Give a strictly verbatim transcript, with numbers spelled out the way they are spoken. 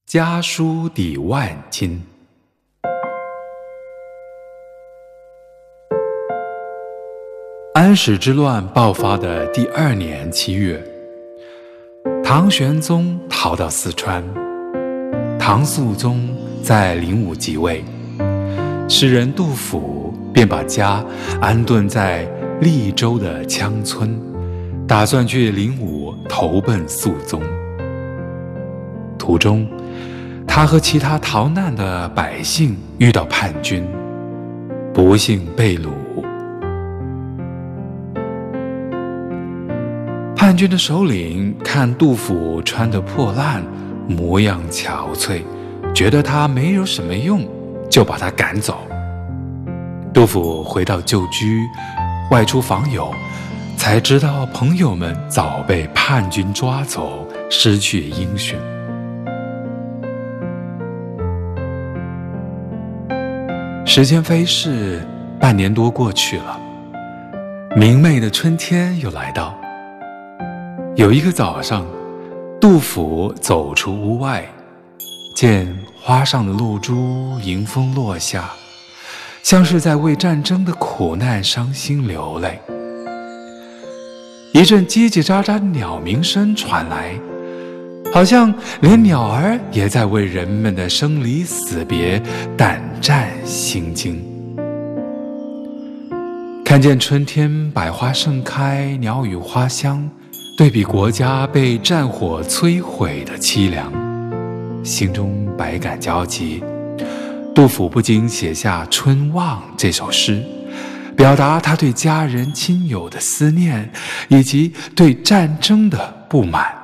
家书抵万金。安史之乱爆发的第二年七月，唐玄宗逃到四川，唐肃宗在灵武即位，诗人杜甫便把家安顿在利州的羌村，打算去灵武投奔肃宗。途中，他和其他逃难的百姓遇到叛军，不幸被掳。叛军的首领看杜甫穿得破烂，模样憔悴，觉得他没有什么用，就把他赶走。杜甫回到旧居，外出访友，才知道朋友们早被叛军抓走，失去音讯。时间飞逝，半年多过去了，明媚的春天又来到。有一个早上，杜甫走出屋外，见花上的露珠迎风落下，像是在为战争的苦难伤心流泪。一阵叽叽喳喳的鸟鸣声传来，好像连鸟儿也在为人们的生离死别胆战心惊。看见春天百花盛开，鸟语花香，对比国家被战火摧毁的凄凉，心中百感交集。杜甫不禁写下《春望》这首诗，表达他对家人亲友的思念，以及对战争的不满。